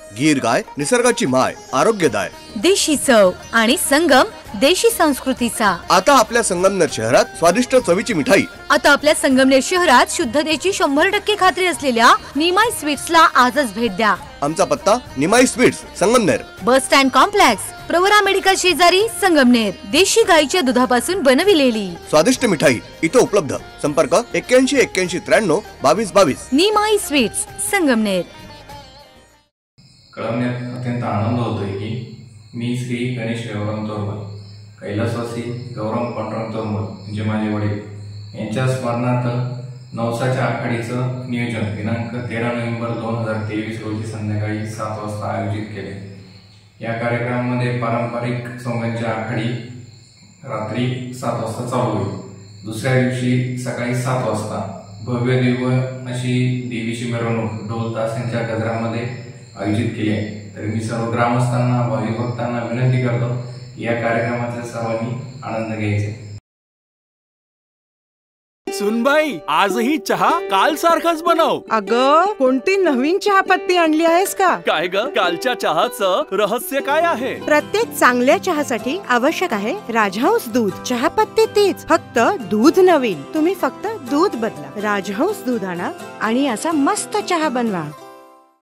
गीर गाय निसर्गाची माय, आरोग्यदाय, देशी चव आणि संगम देशी संस्कृतीचा। आता आपल्या संगमनेर शहरात स्वादिष्ट चवीची मिठाई। आता आपल्या संगमनेर शहरात शुद्धतेची 100% खात्री असलेल्या निमाई स्वीट्सला आजच भेट द्या। आमचा पत्ता Nimai sweets, Sangamner, bus stand complex, Pravara medical शेजारी, संगमनेर। देशी गाईच्या दुधापासून बनविलेली स्वादिष्ट मिठाई इथे उपलब्ध। संपर्क 81 81 93 22 22। निमाई स्वीट्स, संगमनेर। कळवण्यात अत्यंत आनंद होतोय की मी श्री गणेश गौरव तोरमल, कैलासवासी गौरव पांडुरंग तोरमल म्हणजे माझे वडील यांच्या स्मरणार्थ नवसाच्या आखाडीचं नियोजन दिनांक 13 नोव्हेंबर 2023 रोजी संध्याकाळी 7 वाजता आयोजित केले। या कार्यक्रमामध्ये पारंपरिक सोंगांची आखाडी रात्री 7 वाजता चालू होईल। दुसऱ्या दिवशी सकाळी 7 वाजता भव्य दिव्य अशी देवीची मिरवणूक ढोल ताशांच्या गजरामध्ये आयोजित केली आहे। तर मी सर्व ग्रामस्थांना, भाविक भक्तांना विनंती करतो या कार्यक्रमाचा सर्वांनी आनंद घ्यायचा। सुनबाई, आजही चहा काल सारखाच बनव। अगं, कोणती नवीन चहापत्ती आणली आहेस का? काय ग, कालच्या चहाचं रहस्य काय आहे? प्रत्येक चांगल्या चहासाठी आवश्यक आहे राजहंस दूध। चहापत्ती तीच, फक्त दूध नवीन। तुम्ही फक्त दूध बदला, राजहंस दूध आणा आणि असा मस्त चहा बनवा।